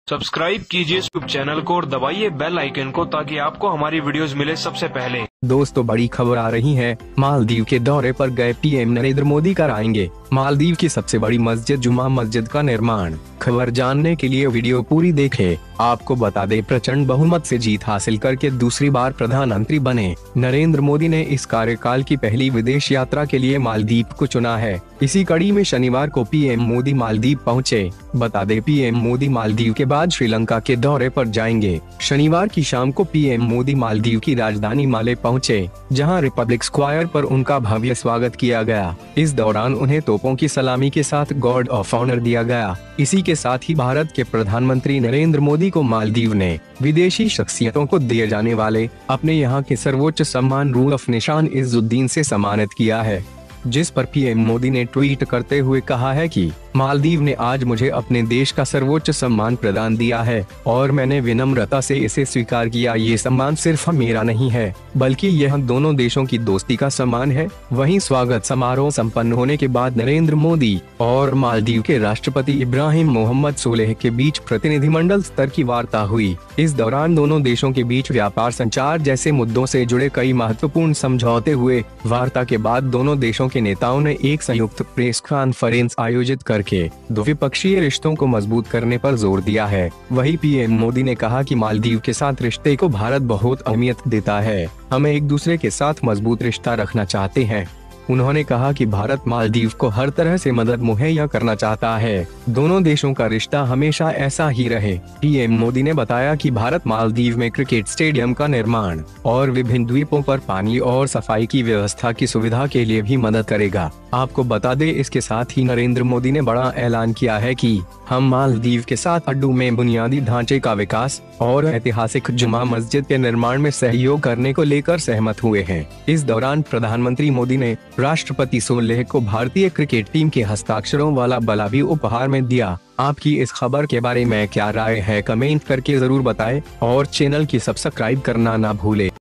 Subscribe कीजिए YouTube channel को और दबाइए बेल आइकन को ताकि आपको हमारी वीडियोस मिले सबसे पहले। दोस्तों, बड़ी खबर आ रही है। मालदीव के दौरे पर गए पीएम नरेंद्र मोदी कराएंगे मालदीव की सबसे बड़ी मस्जिद जुमा मस्जिद का निर्माण। खबर जानने के लिए वीडियो पूरी देखें। आपको बता दें, प्रचंड बहुमत से जीत हासिल करके दूसरी बार प्रधानमंत्री बने नरेंद्र मोदी ने इस कार्यकाल की पहली विदेश यात्रा के लिए मालदीव को चुना है। इसी कड़ी में शनिवार को पीएम मोदी मालदीव पहुंचे। बता दें, पीएम मोदी मालदीव के बाद श्रीलंका के दौरे पर जाएंगे। शनिवार की शाम को पीएम मोदी मालदीव की राजधानी माले पहुंचे, जहां रिपब्लिक स्क्वायर पर उनका भव्य स्वागत किया गया। इस दौरान उन्हें तोपों की सलामी के साथ गार्ड ऑफ ऑनर दिया गया। इसी के साथ ही भारत के प्रधानमंत्री नरेंद्र मोदी को मालदीव ने विदेशी शख्सियतों को दिए जाने वाले अपने यहाँ के सर्वोच्च सम्मान रूल ऑफ निशान इज्जुद्दीन से सम्मानित किया है, जिस पर पीएम मोदी ने ट्वीट करते हुए कहा है कि मालदीव ने आज मुझे अपने देश का सर्वोच्च सम्मान प्रदान दिया है और मैंने विनम्रता से इसे स्वीकार किया। ये सम्मान सिर्फ मेरा नहीं है, बल्कि यह दोनों देशों की दोस्ती का सम्मान है। वहीं स्वागत समारोह संपन्न होने के बाद नरेंद्र मोदी और मालदीव के राष्ट्रपति इब्राहिम मोहम्मद सोलेह के बीच प्रतिनिधिमंडल स्तर की वार्ता हुई। इस दौरान दोनों देशों के बीच व्यापार, संचार जैसे मुद्दों से जुड़े कई महत्वपूर्ण समझौते हुए। वार्ता के बाद दोनों देशों के नेताओं ने एक संयुक्त प्रेस कॉन्फ्रेंस आयोजित करके द्विपक्षीय रिश्तों को मजबूत करने पर जोर दिया है। वहीं पीएम मोदी ने कहा कि मालदीव के साथ रिश्ते को भारत बहुत अहमियत देता है। हमें एक दूसरे के साथ मजबूत रिश्ता रखना चाहते हैं। उन्होंने कहा कि भारत मालदीव को हर तरह से मदद मुहैया करना चाहता है। दोनों देशों का रिश्ता हमेशा ऐसा ही रहे। पीएम मोदी ने बताया कि भारत मालदीव में क्रिकेट स्टेडियम का निर्माण और विभिन्न द्वीपों पर पानी और सफाई की व्यवस्था की सुविधा के लिए भी मदद करेगा। आपको बता दें, इसके साथ ही नरेंद्र मोदी ने बड़ा ऐलान किया है कि हम मालदीव के साथ अड्डू में बुनियादी ढांचे का विकास और ऐतिहासिक जुमा मस्जिद के निर्माण में सहयोग करने को लेकर सहमत हुए हैं। इस दौरान प्रधानमंत्री मोदी ने राष्ट्रपति सोलेह को भारतीय क्रिकेट टीम के हस्ताक्षरों वाला बल्ला भी उपहार में दिया। आपकी इस खबर के बारे में क्या राय है, कमेंट करके जरूर बताएं और चैनल की सब्सक्राइब करना ना भूलें।